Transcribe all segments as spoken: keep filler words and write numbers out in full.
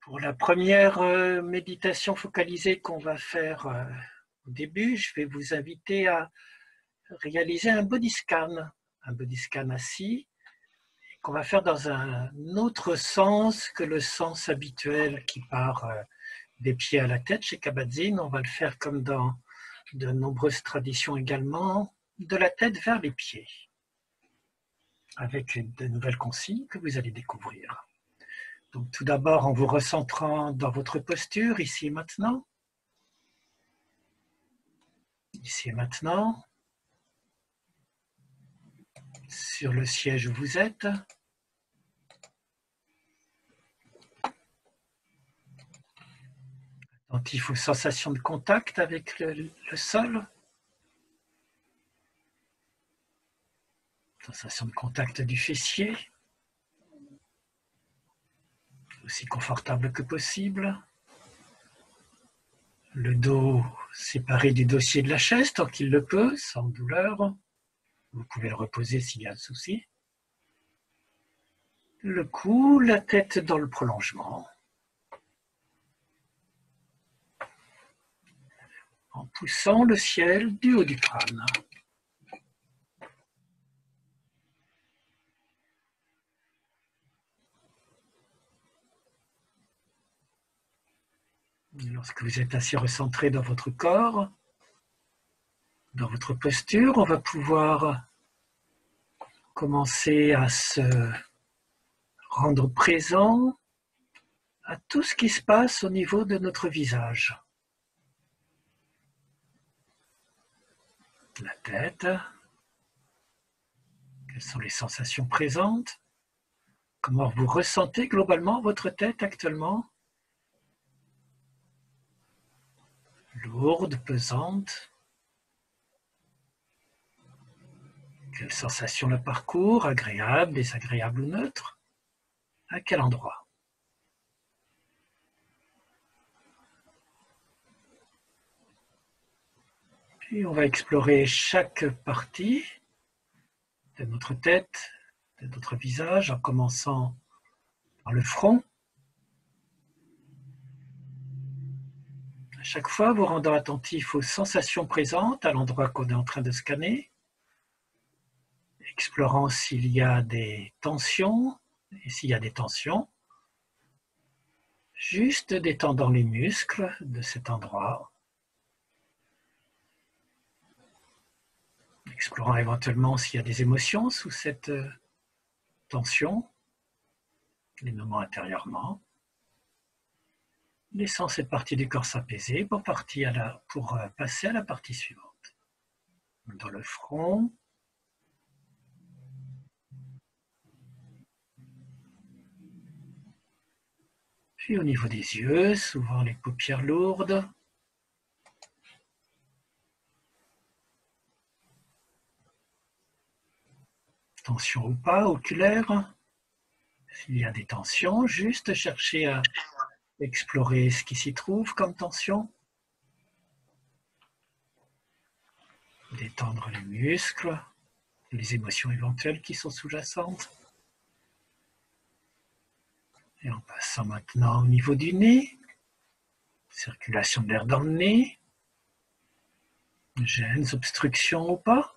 Pour la première euh, méditation focalisée qu'on va faire euh, au début, je vais vous inviter à réaliser un body scan, un body scan assis, qu'on va faire dans un autre sens que le sens habituel qui part euh, des pieds à la tête chez Kabat-Zinn. On va le faire comme dans de nombreuses traditions également, de la tête vers les pieds, avec de nouvelles consignes que vous allez découvrir. Donc, tout d'abord, en vous recentrant dans votre posture, ici et maintenant. Ici et maintenant. Sur le siège où vous êtes. Attentif aux sensations de contact avec le, le sol. Sensation de contact du fessier. Aussi confortable que possible. Le dos séparé du dossier de la chaise tant qu'il le peut, sans douleur. Vous pouvez le reposer s'il y a un souci. Le cou, la tête dans le prolongement. En poussant le ciel du haut du crâne. Lorsque vous êtes assez recentré dans votre corps, dans votre posture, on va pouvoir commencer à se rendre présent à tout ce qui se passe au niveau de notre visage. La tête, quelles sont les sensations présentes? Comment vous ressentez globalement votre tête actuellement? Lourde, pesante. Quelles sensations la parcourent? Agréables, désagréables ou neutres? À quel endroit? Puis on va explorer chaque partie de notre tête, de notre visage, en commençant par le front. À chaque fois, vous rendant attentif aux sensations présentes à l'endroit qu'on est en train de scanner, explorant s'il y a des tensions, et s'il y a des tensions, juste détendant les muscles de cet endroit, explorant éventuellement s'il y a des émotions sous cette tension, les nommant intérieurement, laissant cette partie du corps s'apaiser pour, à la, pour passer à la partie suivante. Dans le front, puis au niveau des yeux, souvent les paupières lourdes. Tension ou pas, oculaire. S'il y a des tensions, juste chercher à explorer ce qui s'y trouve comme tension. Détendre les muscles, les émotions éventuelles qui sont sous-jacentes. Et en passant maintenant au niveau du nez, circulation de l'air dans le nez, gênes, obstructions ou pas.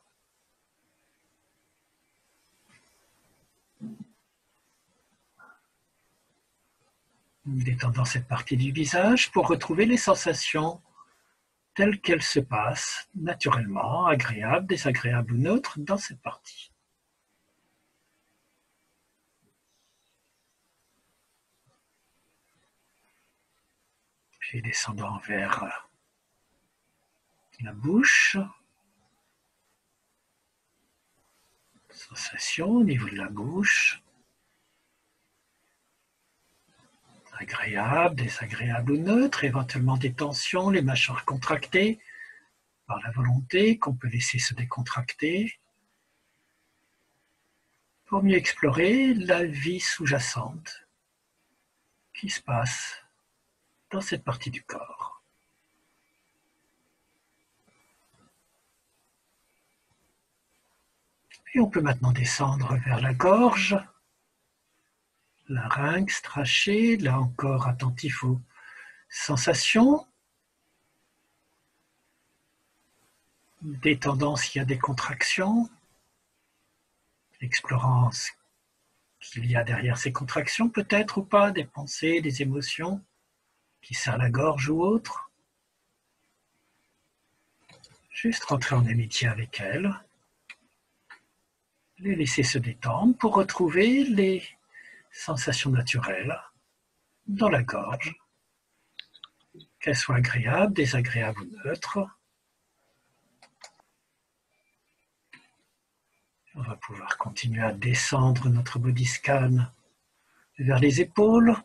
Détendant cette partie du visage pour retrouver les sensations telles qu'elles se passent naturellement, agréables, désagréables ou neutres dans cette partie. Puis descendant vers la bouche, sensation au niveau de la bouche, agréable, désagréable ou neutre, éventuellement des tensions, les mâchoires contractées par la volonté qu'on peut laisser se décontracter pour mieux explorer la vie sous-jacente qui se passe dans cette partie du corps. Et on peut maintenant descendre vers la gorge, larynx, trachée, là encore attentif aux sensations. Détendant s'il y a des contractions, explorant ce qu'il y a derrière ces contractions, peut-être ou pas, des pensées, des émotions qui serrent la gorge ou autre. Juste rentrer en amitié avec elles, les laisser se détendre pour retrouver les sensations naturelles dans la gorge, qu'elles soient agréables, désagréables ou neutres. On va pouvoir continuer à descendre notre body scan vers les épaules.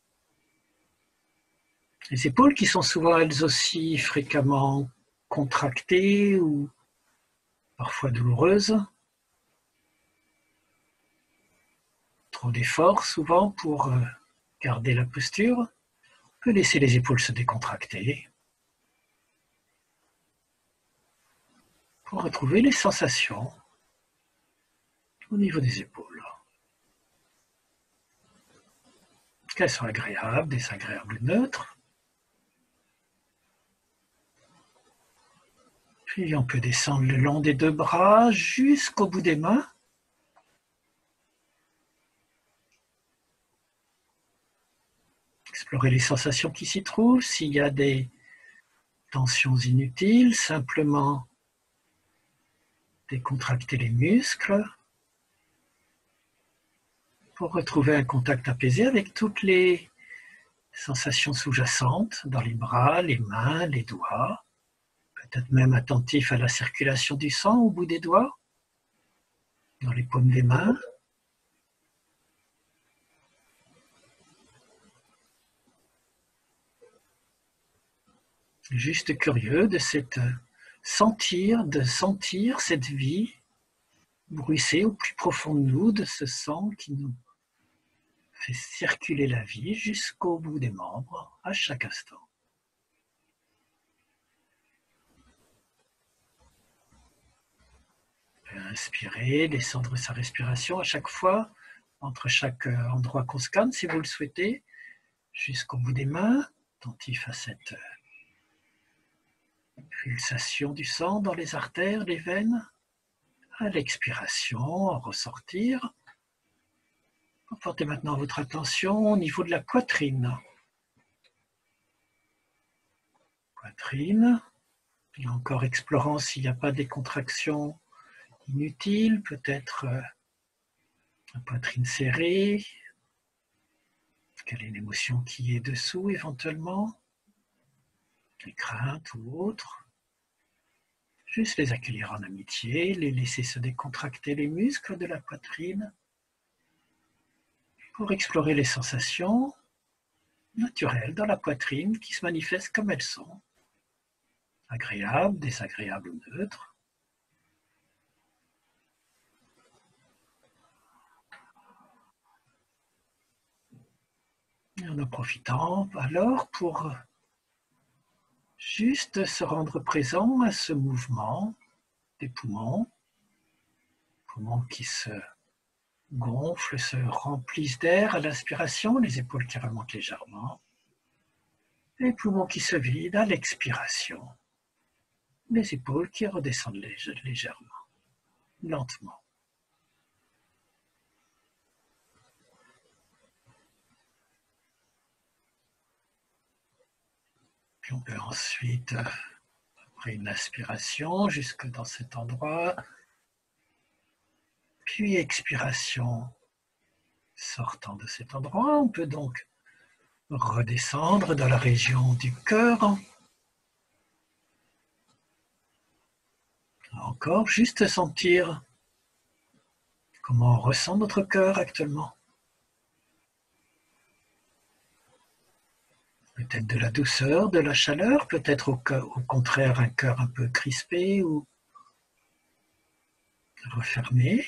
Les épaules qui sont souvent elles aussi fréquemment contractées ou parfois douloureuses. Trop d'efforts souvent pour garder la posture. On peut laisser les épaules se décontracter pour retrouver les sensations au niveau des épaules. Qu'elles soient agréables, désagréables ou neutres. Puis on peut descendre le long des deux bras jusqu'au bout des mains. Explorer les sensations qui s'y trouvent. S'il y a des tensions inutiles, simplement décontracter les muscles pour retrouver un contact apaisé avec toutes les sensations sous-jacentes dans les bras, les mains, les doigts. Peut-être même attentif à la circulation du sang au bout des doigts, dans les paumes des mains. Juste curieux de cette sentir, de sentir cette vie bruisser au plus profond de nous, de ce sang qui nous fait circuler la vie jusqu'au bout des membres, à chaque instant. Inspirer, descendre sa respiration à chaque fois, entre chaque endroit qu'on scanne, si vous le souhaitez, jusqu'au bout des mains, attentif à cette pulsation du sang dans les artères, les veines. À l'expiration, ressortir. Portez maintenant votre attention au niveau de la poitrine. Poitrine, et encore explorant s'il n'y a pas des contractions inutiles, peut-être euh, la poitrine serrée, quelle est l'émotion qui est dessous éventuellement, les craintes ou autres. Juste les accueillir en amitié, les laisser se décontracter les muscles de la poitrine pour explorer les sensations naturelles dans la poitrine qui se manifestent comme elles sont, agréables, désagréables ou neutres. Et en en profitant alors pour juste se rendre présent à ce mouvement des poumons, poumons qui se gonflent, se remplissent d'air à l'inspiration, les épaules qui remontent légèrement, les poumons qui se vident à l'expiration, les épaules qui redescendent légèrement, lentement. Puis on peut ensuite, après une aspiration, jusque dans cet endroit, puis expiration, sortant de cet endroit, on peut donc redescendre dans la région du cœur. Encore, juste sentir comment on ressent notre cœur actuellement. Peut-être de la douceur, de la chaleur, peut-être au, au contraire un cœur un peu crispé ou refermé.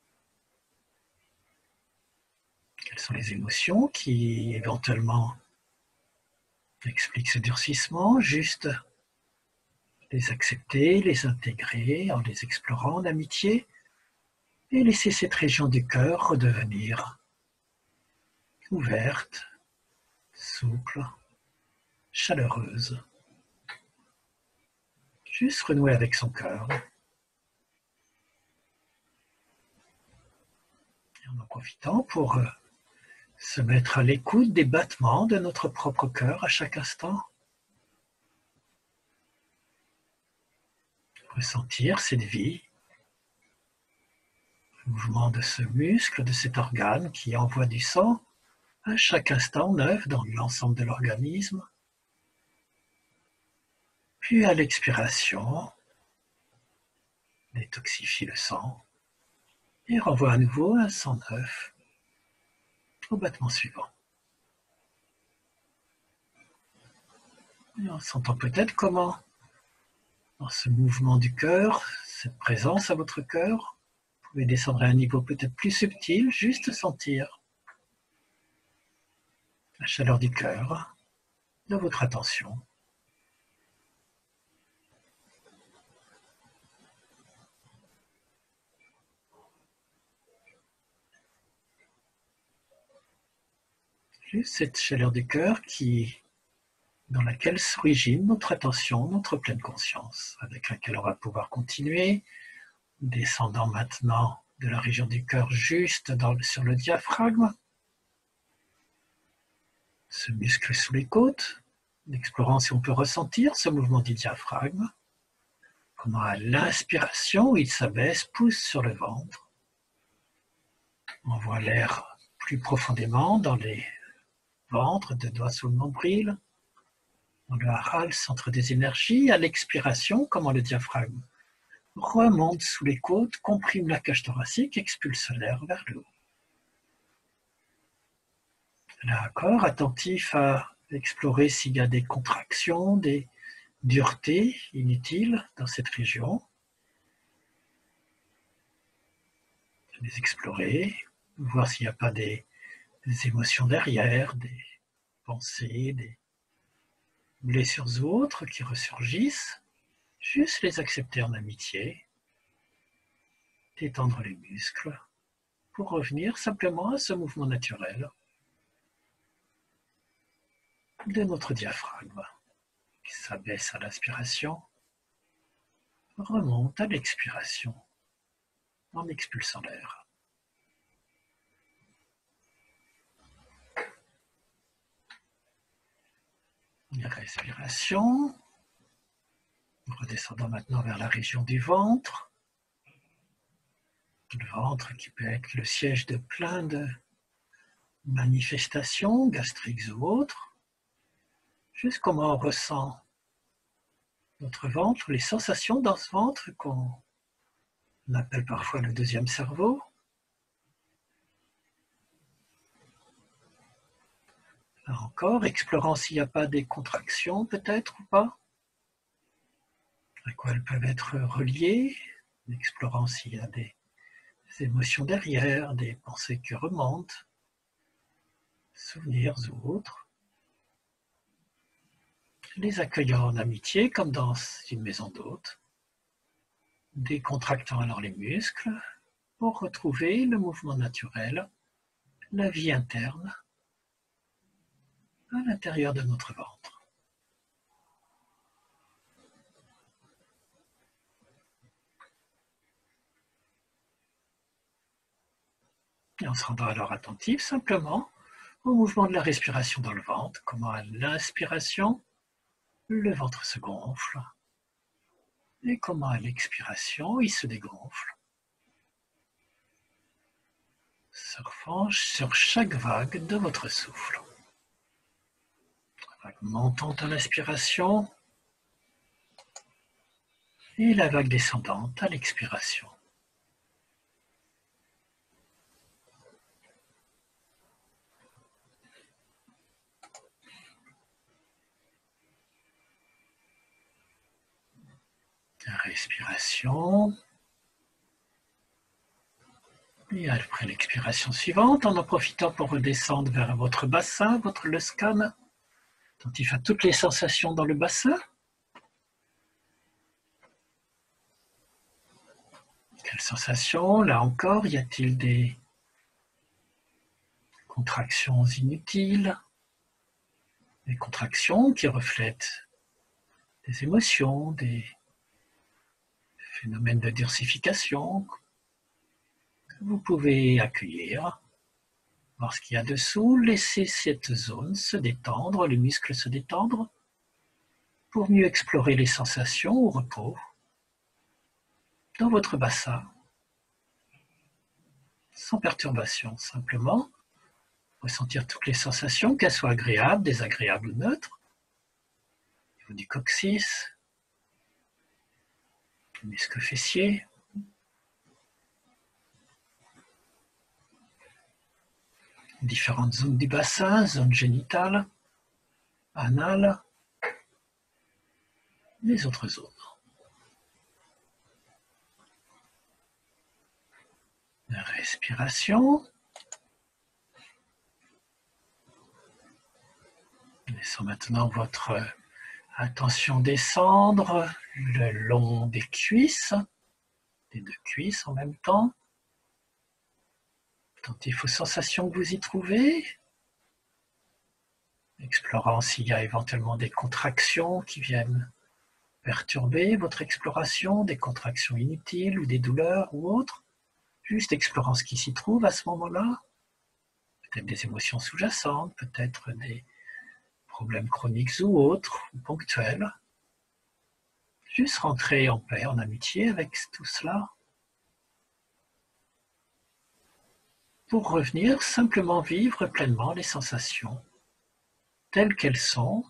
Quelles sont les émotions qui éventuellement expliquent ce durcissement? Juste les accepter, les intégrer en les explorant en amitié et laisser cette région du cœur redevenir ouverte, souple, chaleureuse. Juste renouer avec son cœur. Et en en profitant pour euh, se mettre à l'écoute des battements de notre propre cœur à chaque instant. Ressentir cette vie, le mouvement de ce muscle, de cet organe qui envoie du sang à chaque instant neuf dans l'ensemble de l'organisme. Puis à l'expiration, détoxifie le sang et renvoie à nouveau un sang neuf au battement suivant. Et en sentant peut-être comment, dans ce mouvement du cœur, cette présence à votre cœur, vous pouvez descendre à un niveau peut-être plus subtil, juste sentir la chaleur du cœur, de votre attention. Juste cette chaleur du cœur qui, dans laquelle s'origine notre attention, notre pleine conscience, avec laquelle on va pouvoir continuer, descendant maintenant de la région du cœur juste dans, sur le diaphragme, ce muscle sous les côtes, explorant si on peut ressentir ce mouvement du diaphragme, comment à l'inspiration il s'abaisse, pousse sur le ventre, on voit l'air plus profondément dans les ventres, deux doigts sous le nombril, dans le haral, centre des énergies, à l'expiration, comment le diaphragme remonte sous les côtes, comprime la cage thoracique, expulse l'air vers le haut. Là encore, attentif à explorer s'il y a des contractions, des duretés inutiles dans cette région. Les explorer, voir s'il n'y a pas des, des émotions derrière, des pensées, des blessures ou autres qui ressurgissent. Juste les accepter en amitié, détendre les muscles, pour revenir simplement à ce mouvement naturel de notre diaphragme, qui s'abaisse à l'inspiration, remonte à l'expiration, en expulsant l'air. Une respiration, redescendant maintenant vers la région du ventre, le ventre qui peut être le siège de plein de manifestations gastriques ou autres, juste comment on ressent notre ventre, les sensations dans ce ventre qu'on appelle parfois le deuxième cerveau. Là encore, explorant s'il n'y a pas des contractions peut-être ou pas, à quoi elles peuvent être reliées, explorant s'il y a des émotions derrière, des pensées qui remontent, souvenirs ou autres, les accueillant en amitié comme dans une maison d'hôtes, décontractant alors les muscles pour retrouver le mouvement naturel, la vie interne à l'intérieur de notre ventre. Et en se rendant alors attentif simplement au mouvement de la respiration dans le ventre, comment à l'inspiration, le ventre se gonfle, et comment à l'expiration, il se dégonfle, surfant sur chaque vague de votre souffle. La vague montante à l'inspiration, et la vague descendante à l'expiration. La respiration. Et après l'expiration suivante, en en profitant pour redescendre vers votre bassin, votre le scan, attentif à toutes les sensations dans le bassin. Quelles sensations? Là encore, y a-t-il des contractions inutiles, des contractions qui reflètent des émotions, des phénomènes de durcification que vous pouvez accueillir. Voir ce qu'il y a dessous, laisser cette zone se détendre, les muscles se détendre, pour mieux explorer les sensations au repos dans votre bassin, sans perturbation, simplement ressentir toutes les sensations, qu'elles soient agréables, désagréables ou neutres, au niveau du coccyx, du muscle fessier, différentes zones du bassin, zone génitale, anale, les autres zones. La respiration. Laissons maintenant votre attention descendre le long des cuisses, des deux cuisses en même temps. Attentif aux sensations que vous y trouvez, explorant s'il y a éventuellement des contractions qui viennent perturber votre exploration, des contractions inutiles ou des douleurs ou autres, juste explorant ce qui s'y trouve à ce moment-là, peut-être des émotions sous-jacentes, peut-être des problèmes chroniques ou autres, ou ponctuels. Juste rentrer en paix, en amitié avec tout cela, pour revenir simplement vivre pleinement les sensations telles qu'elles sont,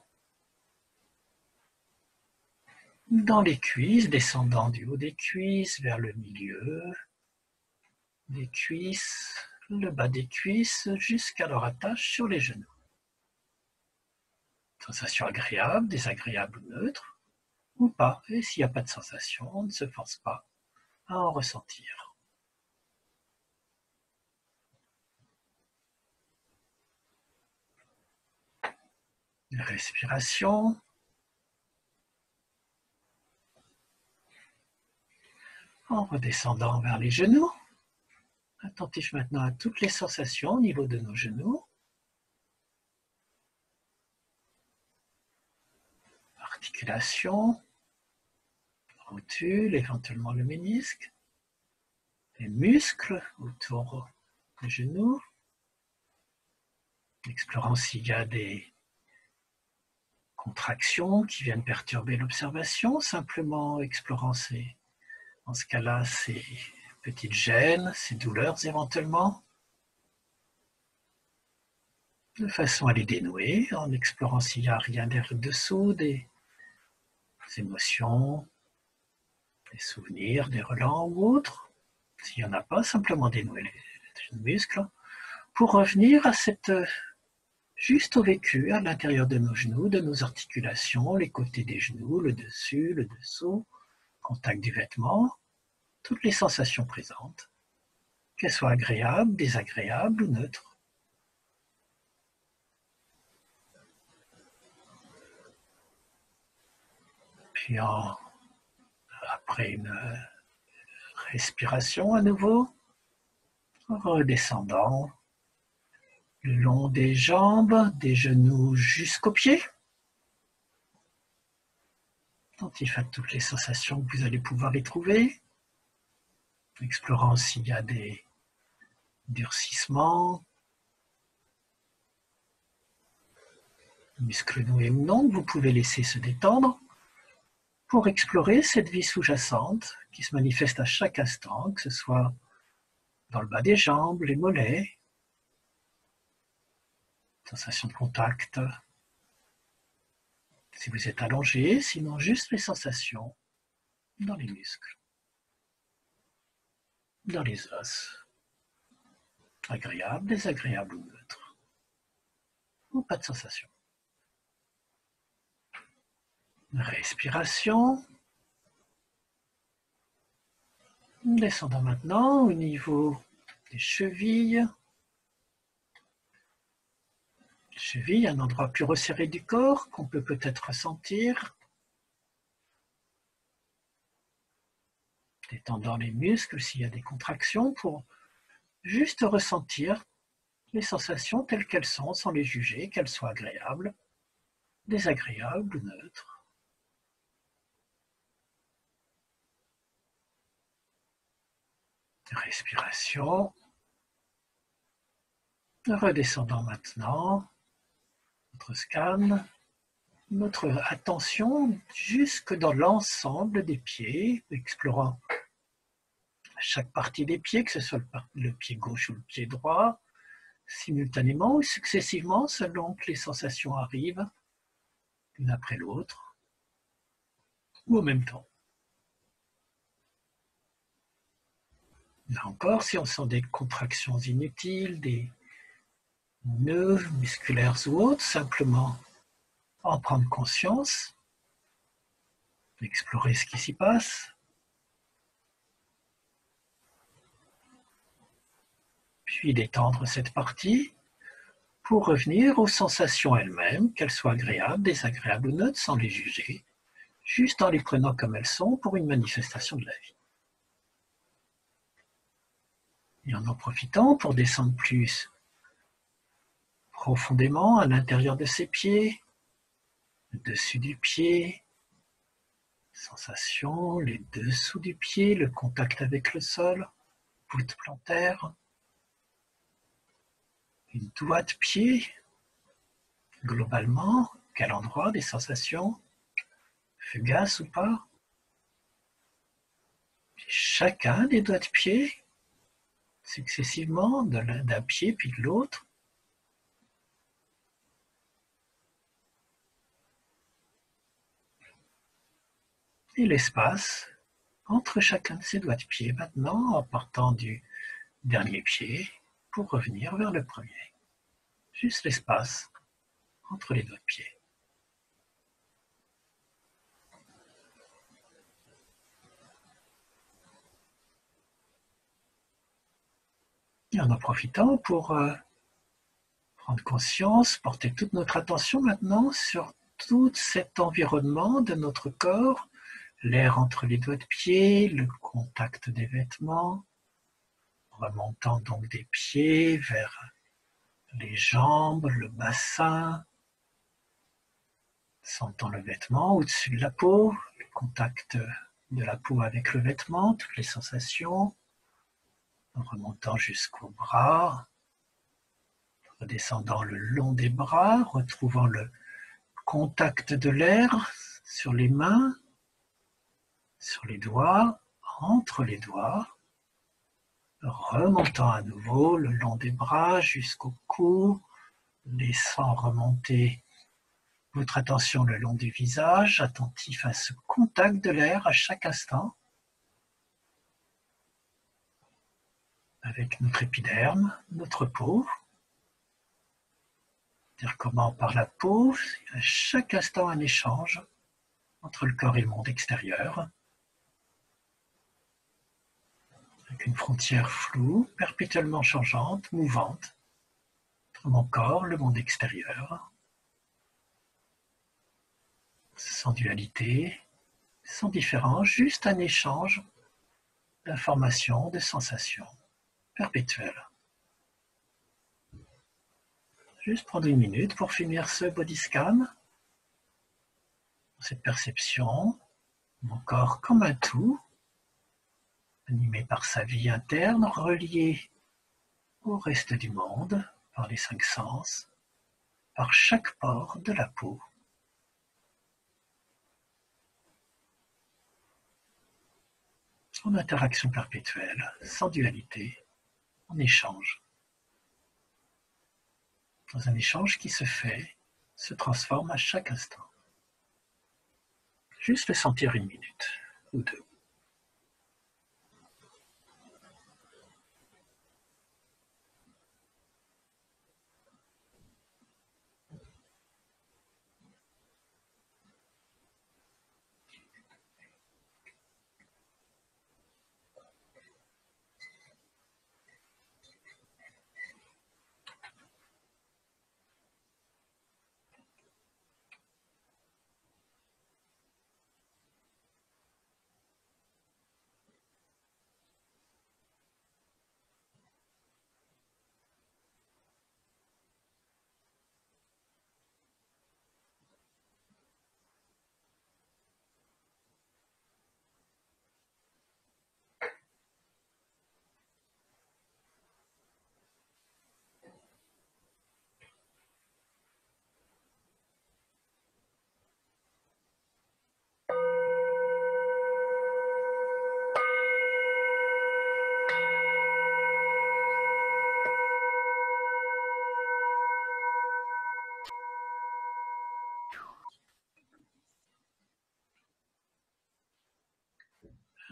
dans les cuisses, descendant du haut des cuisses vers le milieu des cuisses, le bas des cuisses, jusqu'à leur attache sur les genoux. Sensation agréable, désagréable ou neutre, ou pas. Et s'il n'y a pas de sensation, on ne se force pas à en ressentir. La respiration. En redescendant vers les genoux. Attentif maintenant à toutes les sensations au niveau de nos genoux. Articulation, rotule, éventuellement le ménisque, les muscles autour des genoux, explorant s'il y a des contractions qui viennent perturber l'observation, simplement explorant ces, en ce cas-là ces petites gênes, ces douleurs éventuellement, de façon à les dénouer, en explorant s'il n'y a rien dessous, des émotions, des souvenirs, des relents ou autres. S'il n'y en a pas, simplement dénouer les muscles pour revenir à cette juste au vécu à l'intérieur de nos genoux, de nos articulations, les côtés des genoux, le dessus, le dessous, contact du vêtement, toutes les sensations présentes, qu'elles soient agréables, désagréables ou neutres. Puis en, après une respiration à nouveau, redescendant le long des jambes, des genoux jusqu'aux pieds. Attentif à toutes les sensations que vous allez pouvoir y trouver, explorant s'il y a des durcissements, muscles noués ou non, vous pouvez laisser se détendre pour explorer cette vie sous-jacente qui se manifeste à chaque instant, que ce soit dans le bas des jambes, les mollets, sensation de contact, si vous êtes allongé, sinon juste les sensations dans les muscles, dans les os, agréable, désagréable ou neutre, ou pas de sensation. Respiration. Descendons maintenant au niveau des chevilles. Les chevilles, un endroit plus resserré du corps qu'on peut peut-être ressentir. Détendant les muscles s'il y a des contractions pour juste ressentir les sensations telles qu'elles sont, sans les juger, qu'elles soient agréables, désagréables ou neutres. Respiration. Redescendons maintenant notre scan, notre attention jusque dans l'ensemble des pieds, explorant chaque partie des pieds, que ce soit le, le pied gauche ou le pied droit, simultanément ou successivement selon que les sensations arrivent l'une après l'autre ou en même temps. Là encore, si on sent des contractions inutiles, des nœuds musculaires ou autres, simplement en prendre conscience, explorer ce qui s'y passe, puis détendre cette partie pour revenir aux sensations elles-mêmes, qu'elles soient agréables, désagréables ou neutres, sans les juger, juste en les prenant comme elles sont pour une manifestation de la vie. Et en en profitant pour descendre plus profondément à l'intérieur de ses pieds, le dessus du pied, sensations, les dessous du pied, le contact avec le sol, voûte plantaire, une doigt de pied, globalement, quel endroit des sensations, fugaces ou pas. Puis chacun des doigts de pied, successivement, d'un pied puis de l'autre. Et l'espace entre chacun de ces doigts de pied maintenant, en partant du dernier pied pour revenir vers le premier. Juste l'espace entre les doigts de pied. Et en en profitant pour euh, prendre conscience, porter toute notre attention maintenant sur tout cet environnement de notre corps, l'air entre les doigts de pied, le contact des vêtements, remontant donc des pieds vers les jambes, le bassin, sentant le vêtement au-dessus de la peau, le contact de la peau avec le vêtement, toutes les sensations, en remontant jusqu'aux bras, redescendant le long des bras, retrouvant le contact de l'air sur les mains, sur les doigts, entre les doigts, remontant à nouveau le long des bras jusqu'au cou, laissant remonter votre attention le long du visage, attentif à ce contact de l'air à chaque instant, avec notre épiderme, notre peau. C'est-à-dire comment par la peau, à chaque instant un échange entre le corps et le monde extérieur, avec une frontière floue, perpétuellement changeante, mouvante, entre mon corps, le monde extérieur, sans dualité, sans différence, juste un échange d'informations, de sensations perpétuelles. Juste prendre une minute pour finir ce body scan, cette perception, mon corps comme un tout, animé par sa vie interne, relié au reste du monde, par les cinq sens, par chaque pore de la peau. En interaction perpétuelle, sans dualité, en échange. Dans un échange qui se fait, se transforme à chaque instant. Juste le sentir une minute ou deux.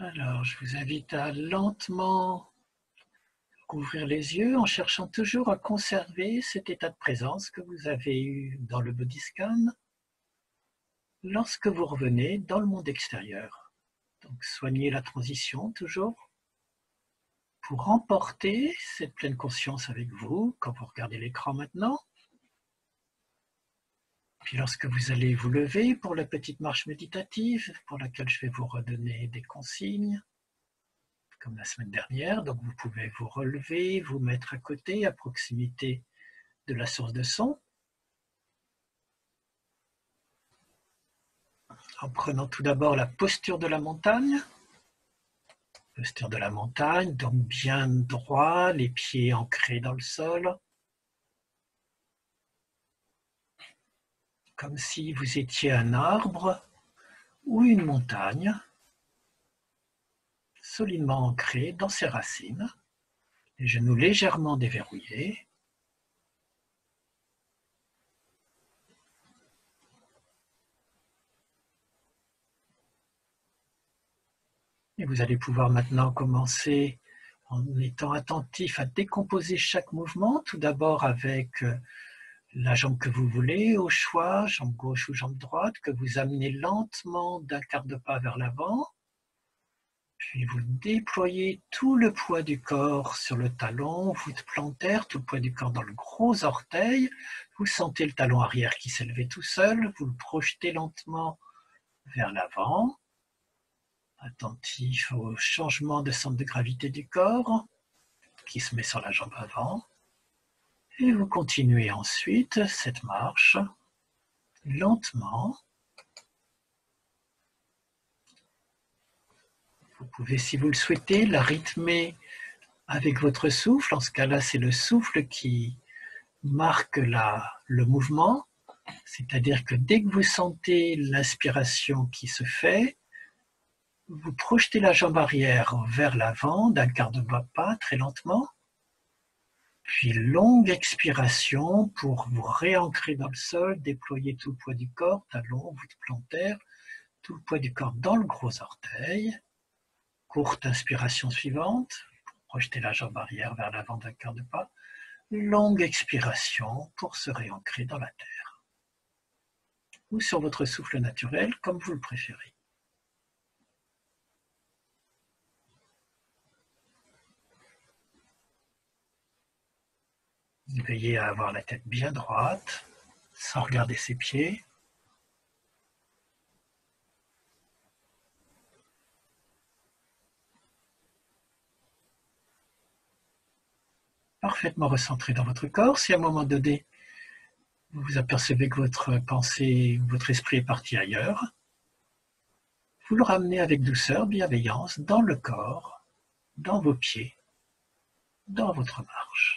Alors, je vous invite à lentement ouvrir les yeux en cherchant toujours à conserver cet état de présence que vous avez eu dans le body scan lorsque vous revenez dans le monde extérieur. Donc, soignez la transition toujours pour emporter cette pleine conscience avec vous quand vous regardez l'écran maintenant. Puis lorsque vous allez vous lever pour la petite marche méditative pour laquelle je vais vous redonner des consignes, comme la semaine dernière, donc vous pouvez vous relever, vous mettre à côté, à proximité de la source de son, en prenant tout d'abord la posture de la montagne, posture de la montagne, donc bien droit, les pieds ancrés dans le sol, comme si vous étiez un arbre ou une montagne, solidement ancré dans ses racines, les genoux légèrement déverrouillés. Et vous allez pouvoir maintenant commencer en étant attentif à décomposer chaque mouvement, tout d'abord avec la jambe que vous voulez, au choix, jambe gauche ou jambe droite, que vous amenez lentement d'un quart de pas vers l'avant. Puis vous déployez tout le poids du corps sur le talon, voûte plantaire, tout le poids du corps dans le gros orteil. Vous sentez le talon arrière qui s'est levé tout seul, vous le projetez lentement vers l'avant. Attentif au changement de centre de gravité du corps qui se met sur la jambe avant. Et vous continuez ensuite cette marche lentement. Vous pouvez, si vous le souhaitez, la rythmer avec votre souffle. En ce cas-là, c'est le souffle qui marque la, le mouvement. C'est-à-dire que dès que vous sentez l'inspiration qui se fait, vous projetez la jambe arrière vers l'avant d'un quart de pas très lentement. Puis longue expiration pour vous réancrer dans le sol, déployer tout le poids du corps, talon, voûte plantaire, tout le poids du corps dans le gros orteil. Courte inspiration suivante, pour projeter la jambe arrière vers l'avant d'un quart de pas. Longue expiration pour se réancrer dans la terre. Ou sur votre souffle naturel, comme vous le préférez. Veillez à avoir la tête bien droite, sans regarder ses pieds. Parfaitement recentré dans votre corps. Si à un moment donné, vous vous apercevez que votre pensée, votre esprit est parti ailleurs, vous le ramenez avec douceur, bienveillance, dans le corps, dans vos pieds, dans votre marche.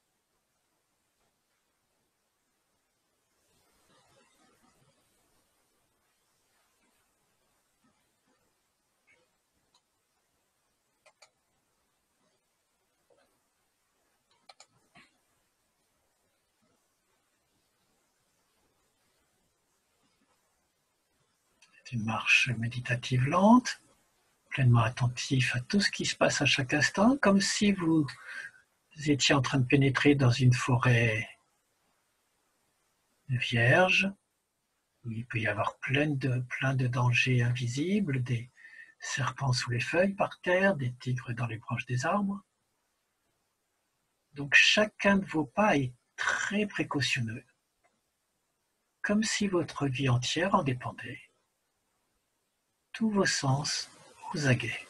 C'est une marche méditative lente, pleinement attentif à tout ce qui se passe à chaque instant, comme si vous étiez en train de pénétrer dans une forêt vierge, où il peut y avoir plein de, plein de dangers invisibles, des serpents sous les feuilles par terre, des tigres dans les branches des arbres. Donc chacun de vos pas est très précautionneux, comme si votre vie entière en dépendait. Tous vos sens aux aguets.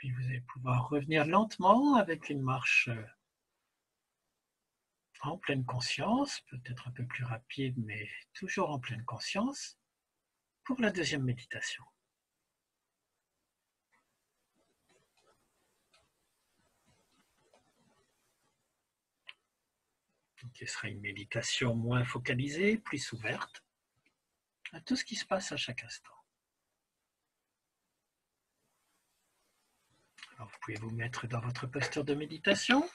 Puis vous allez pouvoir revenir lentement avec une marche en pleine conscience, peut-être un peu plus rapide, mais toujours en pleine conscience, pour la deuxième méditation. Donc, ce sera une méditation moins focalisée, plus ouverte à tout ce qui se passe à chaque instant. Alors, vous pouvez vous mettre dans votre posture de méditation.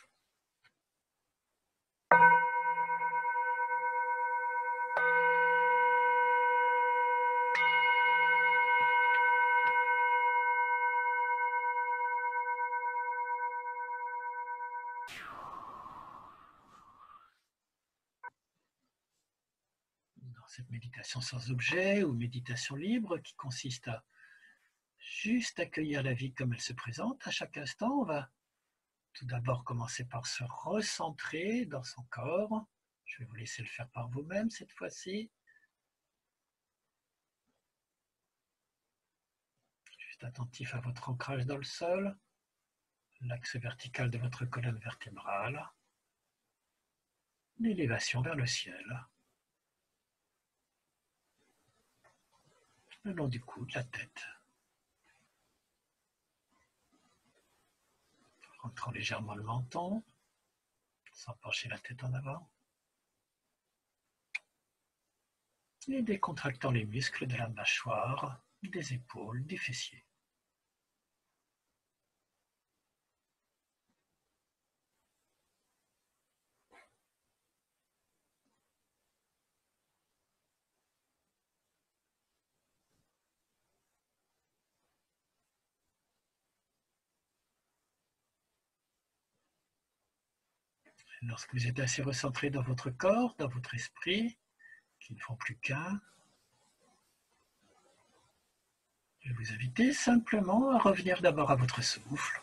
Dans cette méditation sans objet ou méditation libre qui consiste à juste accueillir la vie comme elle se présente à chaque instant, on va tout d'abord commencer par se recentrer dans son corps. Je vais vous laisser le faire par vous-même cette fois-ci. Juste attentif à votre ancrage dans le sol, l'axe vertical de votre colonne vertébrale, l'élévation vers le ciel, le long du cou, de la tête. Rentrant légèrement le menton, sans pencher la tête en avant. Et décontractant les muscles de la mâchoire, des épaules, des fessiers. Lorsque vous êtes assez recentré dans votre corps, dans votre esprit, qui ne font plus qu'un, je vais vous inviter simplement à revenir d'abord à votre souffle.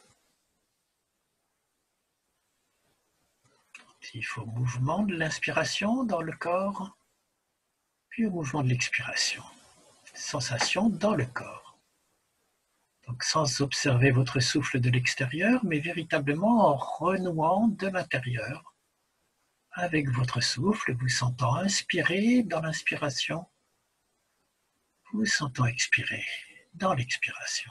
Il faut au mouvement de l'inspiration dans le corps, puis au mouvement de l'expiration. Sensation dans le corps. Donc sans observer votre souffle de l'extérieur, mais véritablement en renouant de l'intérieur avec votre souffle, vous sentant inspirer dans l'inspiration, vous sentant expirer dans l'expiration.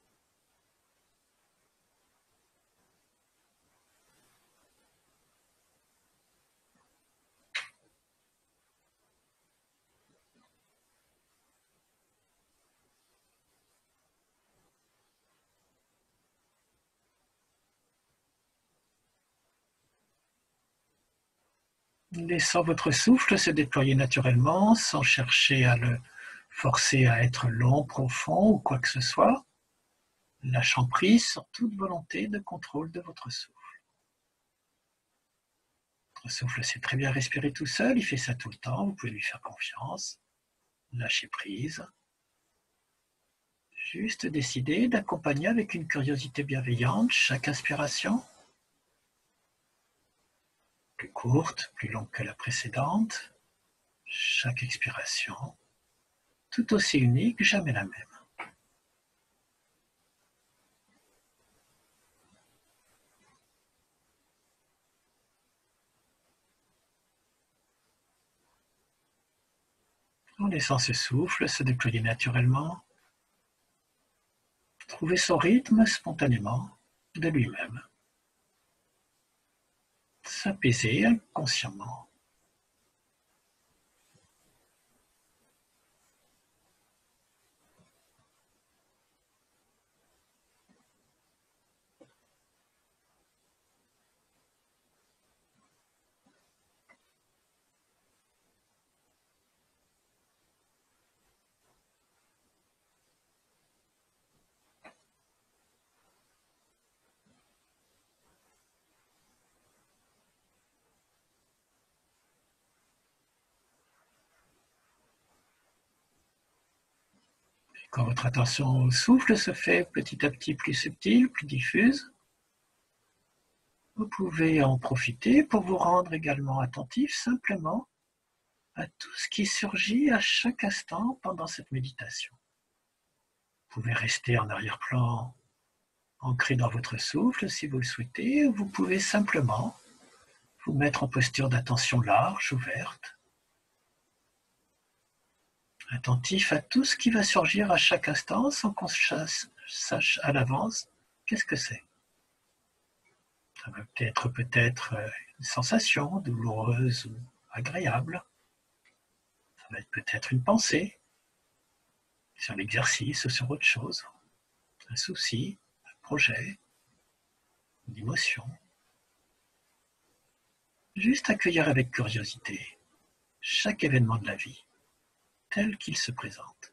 Laissant votre souffle se déployer naturellement, sans chercher à le forcer à être long, profond ou quoi que ce soit, lâchant prise sur toute volonté de contrôle de votre souffle. Votre souffle sait très bien respirer tout seul, il fait ça tout le temps, vous pouvez lui faire confiance. Lâchez prise. Juste décider d'accompagner avec une curiosité bienveillante chaque inspiration, plus courte, plus longue que la précédente, chaque expiration, tout aussi unique, jamais la même. En laissant ce souffle se déployer naturellement, trouver son rythme spontanément de lui-même, s'apaiser inconsciemment. Quand votre attention au souffle se fait petit à petit plus subtile, plus diffuse, vous pouvez en profiter pour vous rendre également attentif simplement à tout ce qui surgit à chaque instant pendant cette méditation. Vous pouvez rester en arrière-plan ancré dans votre souffle si vous le souhaitez, ou vous pouvez simplement vous mettre en posture d'attention large, ouverte, attentif à tout ce qui va surgir à chaque instant sans qu'on sache à l'avance qu'est-ce que c'est. Ça va peut-être peut-être une sensation douloureuse ou agréable. Ça va être peut-être une pensée sur l'exercice ou sur autre chose, un souci, un projet, une émotion. Juste accueillir avec curiosité chaque événement de la vie tel qu'il se présente.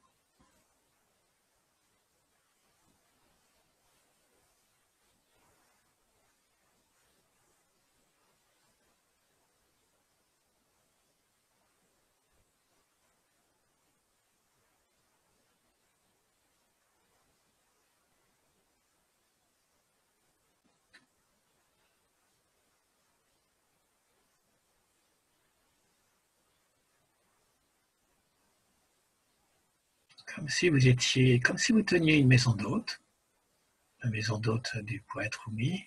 Comme si vous étiez, comme si vous teniez une maison d'hôte, la maison d'hôte du poète Rumi.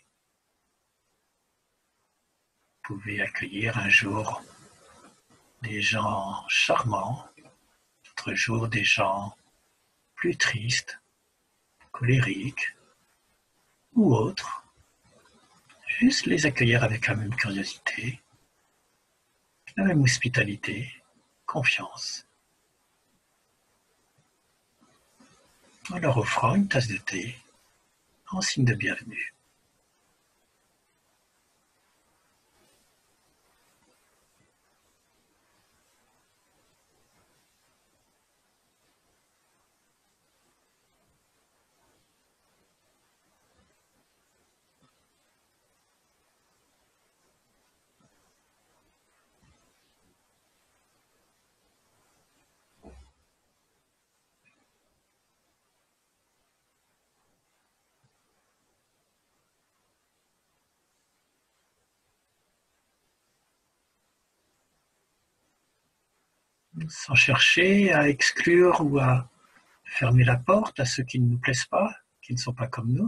Vous pouvez accueillir un jour des gens charmants, d'autres jours des gens plus tristes, colériques ou autres. Juste les accueillir avec la même curiosité, la même hospitalité, confiance. En leur offrant une tasse de thé en signe de bienvenue. Sans chercher à exclure ou à fermer la porte à ceux qui ne nous plaisent pas, qui ne sont pas comme nous.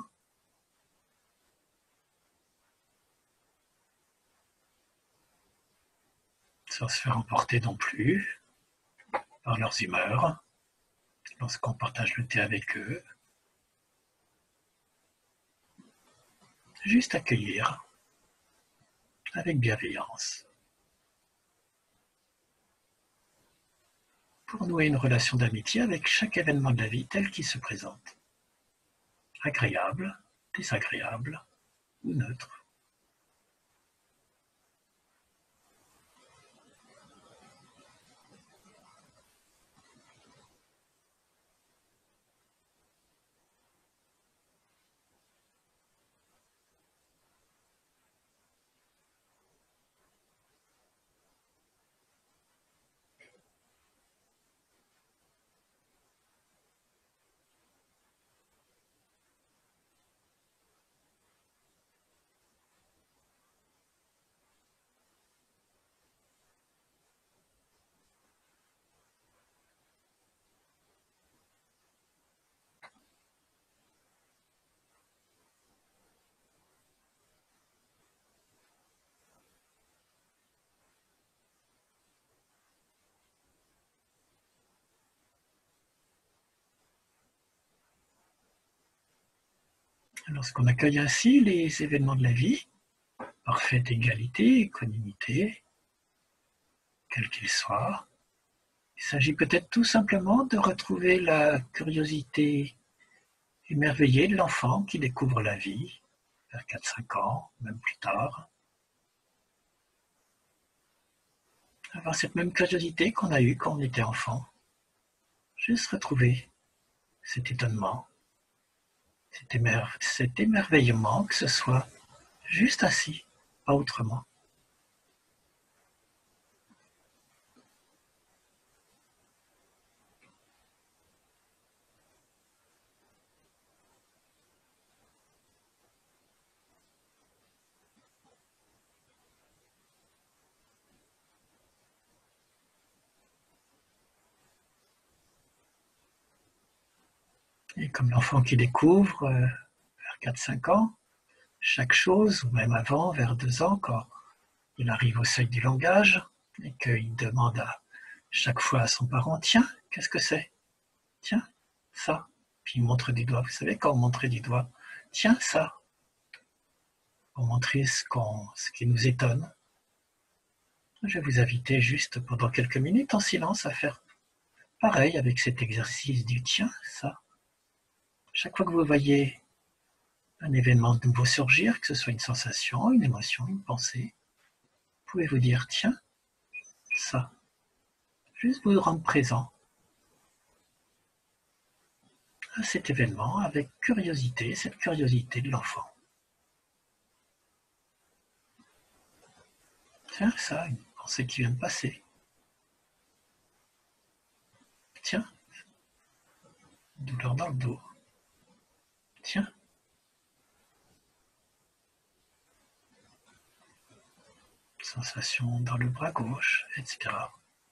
Sans se faire emporter non plus par leurs humeurs lorsqu'on partage le thé avec eux. Juste accueillir avec bienveillance pour nouer une relation d'amitié avec chaque événement de la vie tel qu'il se présente. Agréable, désagréable ou neutre. Lorsqu'on accueille ainsi les événements de la vie, parfaite égalité, équanimité, quels qu'ils soient, il s'agit peut-être tout simplement de retrouver la curiosité émerveillée de l'enfant qui découvre la vie vers quatre cinq ans, même plus tard. Avoir cette même curiosité qu'on a eue quand on était enfant. Juste retrouver cet étonnement, cet, émer cet émerveillement, que ce soit juste ainsi, pas autrement. Et comme l'enfant qui découvre, euh, vers quatre cinq ans, chaque chose, ou même avant, vers deux ans, quand il arrive au seuil du langage et qu'il demande à chaque fois à son parent, tiens, qu'est-ce que c'est? Tiens, ça. Puis il montre du doigt. Vous savez, quand on montre du doigt, tiens, ça. Pour montrer ce, qu'on, ce qui nous étonne. Je vais vous inviter juste pendant quelques minutes en silence à faire pareil avec cet exercice du tiens, ça. Chaque fois que vous voyez un événement nouveau surgir, que ce soit une sensation, une émotion, une pensée, vous pouvez vous dire tiens, ça. Juste vous rendre présent à cet événement avec curiosité, cette curiosité de l'enfant. Tiens, ça, une pensée qui vient de passer. Tiens, douleur dans le dos. Tiens. Sensation dans le bras gauche, et cetera.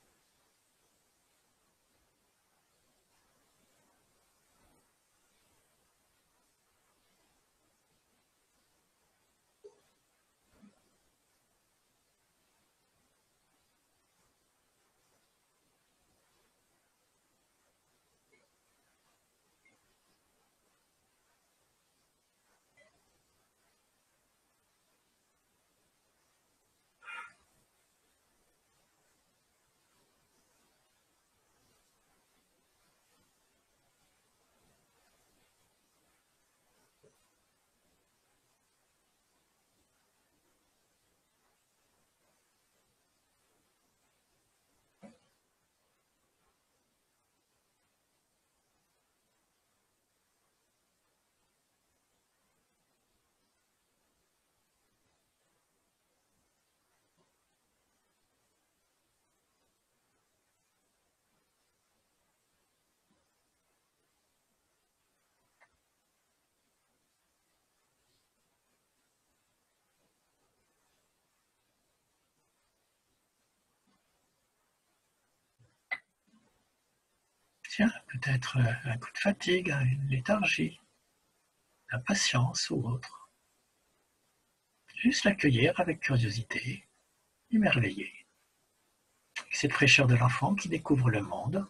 Tiens, peut-être un coup de fatigue, une léthargie, impatience ou autre. Juste l'accueillir avec curiosité, émerveillé. Cette fraîcheur de l'enfant qui découvre le monde.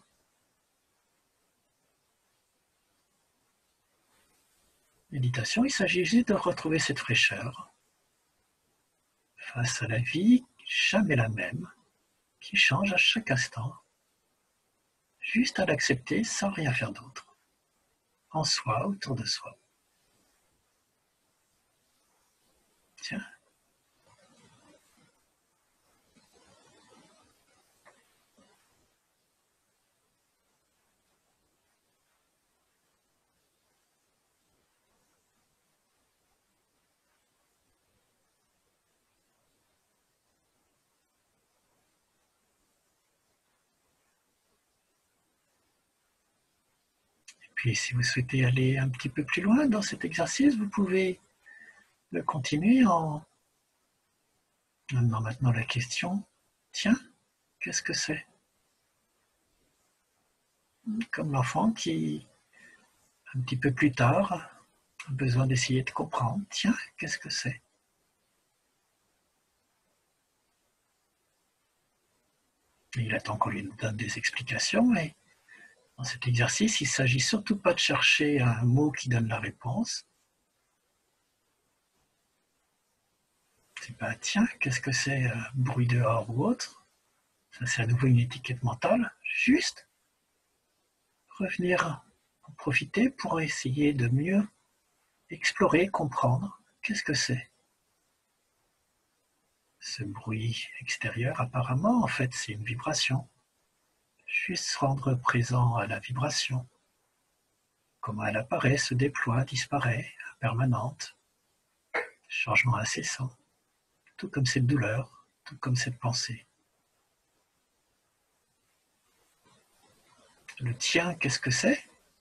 Méditation, il s'agit juste de retrouver cette fraîcheur face à la vie, jamais la même, qui change à chaque instant, juste à l'accepter sans rien faire d'autre, en soi, autour de soi. Tiens. Puis si vous souhaitez aller un petit peu plus loin dans cet exercice, vous pouvez le continuer en donnant maintenant la question, tiens, qu'est-ce que c'est? Comme l'enfant qui, un petit peu plus tard, a besoin d'essayer de comprendre, tiens, qu'est-ce que c'est? Et il attend qu'on lui donne des explications, et dans cet exercice, il ne s'agit surtout pas de chercher un mot qui donne la réponse. C'est pas, tiens, qu'est-ce que c'est, un bruit dehors ou autre? Ça, c'est à nouveau une étiquette mentale. Juste revenir en profiter pour essayer de mieux explorer, comprendre qu'est-ce que c'est. Ce bruit extérieur, apparemment, en fait, c'est une vibration. Juste se rendre présent à la vibration. Comment elle apparaît, se déploie, disparaît, impermanente. Changement incessant. Tout comme cette douleur, tout comme cette pensée. Le tien, qu'est-ce que c'est?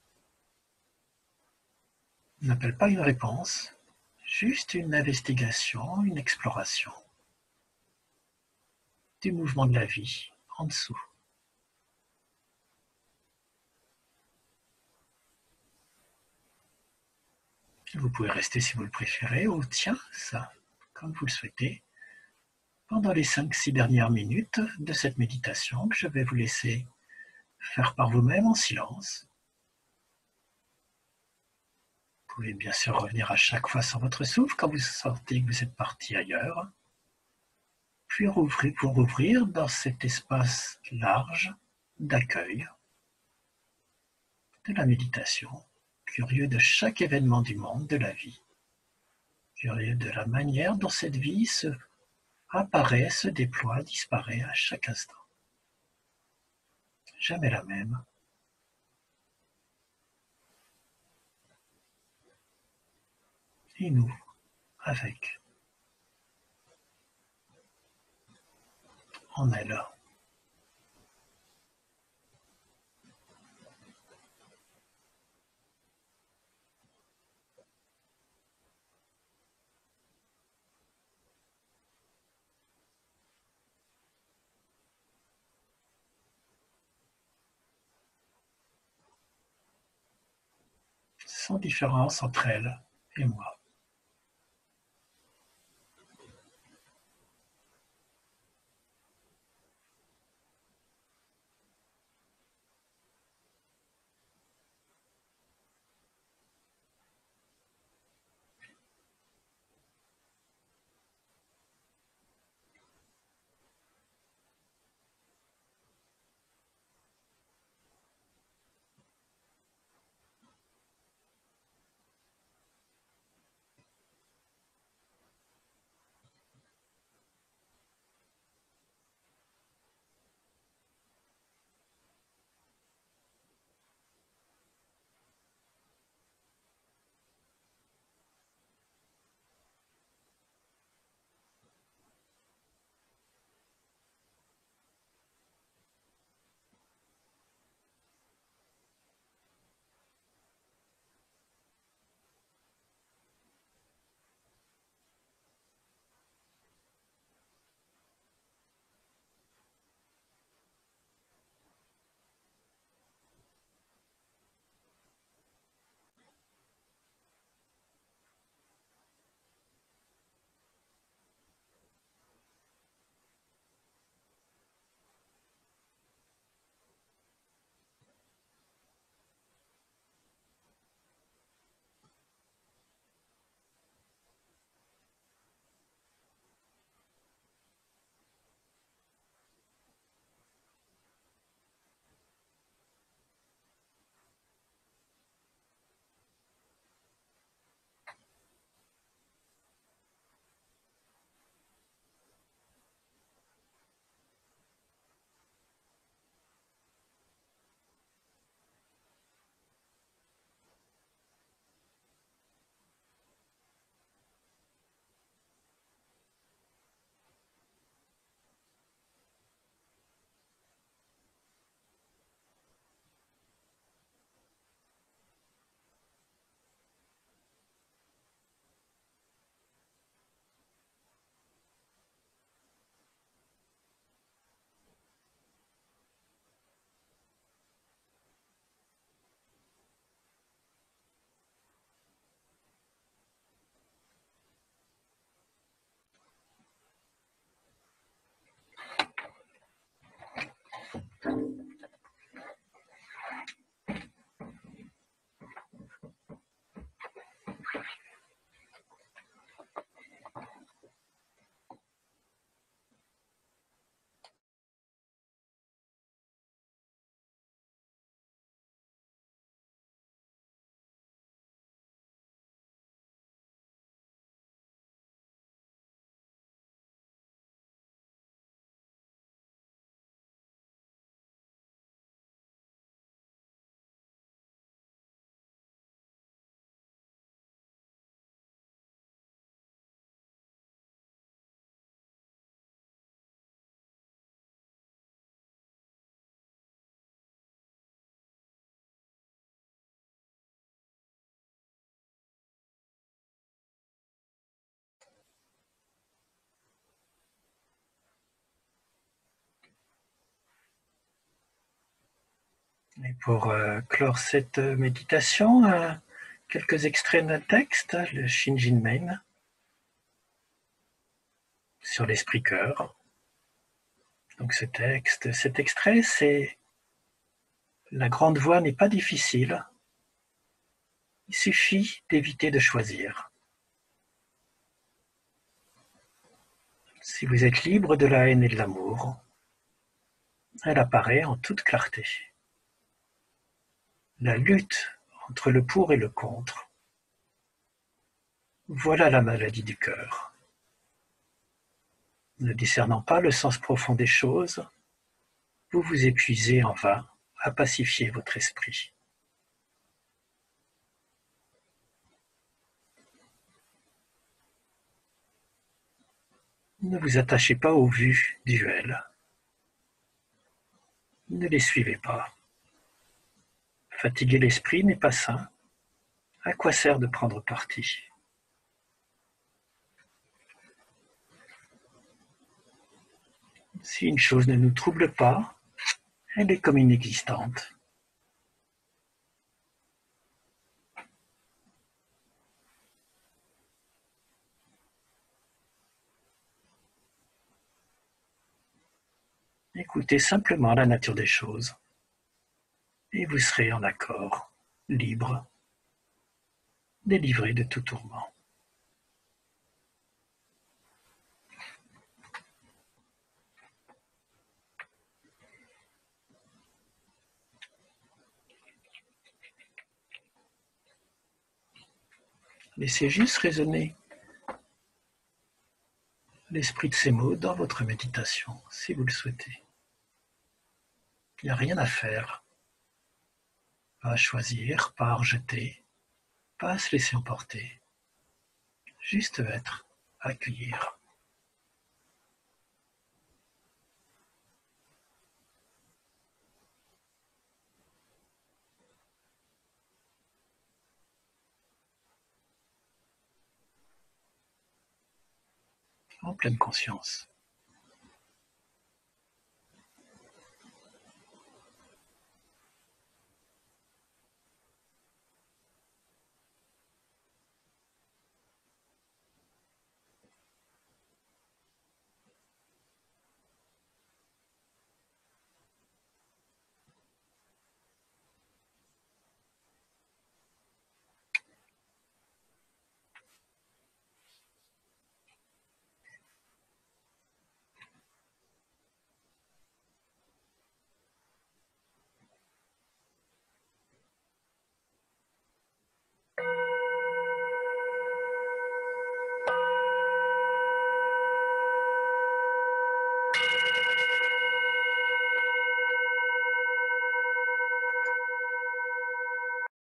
On n'appelle pas une réponse, juste une investigation, une exploration du mouvement de la vie en dessous. Vous pouvez rester si vous le préférez, ou tiens, ça, comme vous le souhaitez, pendant les cinq six dernières minutes de cette méditation que je vais vous laisser faire par vous-même en silence. Vous pouvez bien sûr revenir à chaque fois sur votre souffle quand vous sentez que vous êtes parti ailleurs, puis rouvrir, vous rouvrir dans cet espace large d'accueil de la méditation, curieux de chaque événement du monde, de la vie, curieux de la manière dont cette vie se apparaît, se déploie, disparaît à chaque instant. Jamais la même. Et nous, avec, en elle. Sans différence entre elle et moi. Et pour euh, clore cette méditation, euh, quelques extraits d'un texte, le Shinjinmen, sur l'esprit-cœur. Donc ce texte, cet extrait, c'est « La grande voie n'est pas difficile, il suffit d'éviter de choisir. » Si vous êtes libre de la haine et de l'amour, elle apparaît en toute clarté. La lutte entre le pour et le contre, voilà la maladie du cœur. Ne discernant pas le sens profond des choses, vous vous épuisez en vain à pacifier votre esprit. Ne vous attachez pas aux vues duelles. Ne les suivez pas. Fatiguer l'esprit n'est pas sain. À quoi sert de prendre parti? Si une chose ne nous trouble pas, elle est comme inexistante. Écoutez simplement la nature des choses et vous serez en accord, libre, délivré de tout tourment. Laissez juste résonner l'esprit de ces mots dans votre méditation, si vous le souhaitez. Il n'y a rien à faire, pas à choisir, pas à rejeter, pas à se laisser emporter. Juste être, accueillir. En pleine conscience.